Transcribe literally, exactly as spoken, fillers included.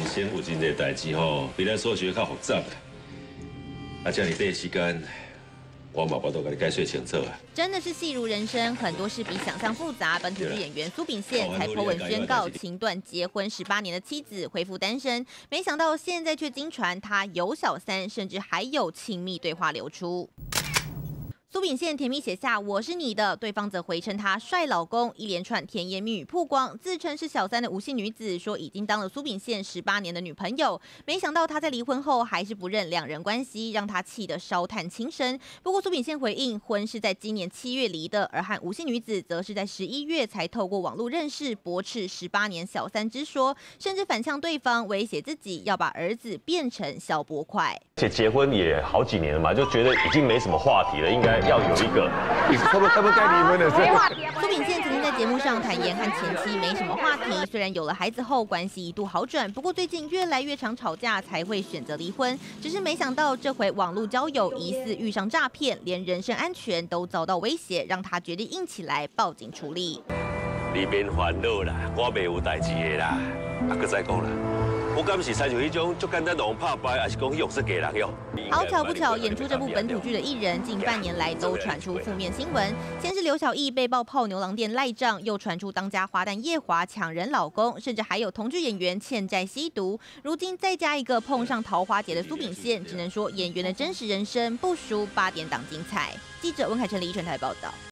先有真个代志吼，比咱所学较复杂啦。啊，这样你第一时间。 我嘛，我都给你解说清楚啊！ 真的是戏如人生，很多事比想象复杂。本土剧演员苏秉宪才po文宣告情断结婚十八年的妻子恢复单身，没想到现在却惊传他有小三，甚至还有亲密对话流出。 苏秉宪甜蜜写下“我是你的”，对方则回称他帅老公，一连串甜言蜜语曝光。自称是小三的吴姓女子说，已经当了苏秉宪十八年的女朋友，没想到他在离婚后还是不认两人关系，让他气得烧炭轻生。不过苏秉宪回应，婚是在今年七月离的，而和吴姓女子则是在十一月才透过网络认识，驳斥十八年小三之说，甚至反呛对方，威胁自己要把儿子变成小波块。 而且结婚也好几年了嘛，就觉得已经没什么话题了，应该。 要有一个， 他们他们该离婚的是。 苏秉宪曾经在节目上坦言和前妻没什么话题，虽然有了孩子后关系一度好转，不过最近越来越常吵架，才会选择离婚。只是没想到这回网络交友疑似遇上诈骗，连人身安全都遭到威胁，让他决定硬起来报警处理。 你别烦恼啦，我袂有代志的啦。啊，搁再讲啦。 我敢是参像迄种足简单用拍牌，还是讲用色给人用？ 好巧不巧，演出这部本土剧的艺人，近半年来都传出负面新闻。先是刘晓毅被曝泡牛郎店赖账，又传出当家花旦叶华抢人老公，甚至还有同剧演员欠债吸毒。如今再加一个碰上桃花劫的苏秉宪，只能说演员的真实人生不输八点档精彩。记者温凯成、李一纯台报道。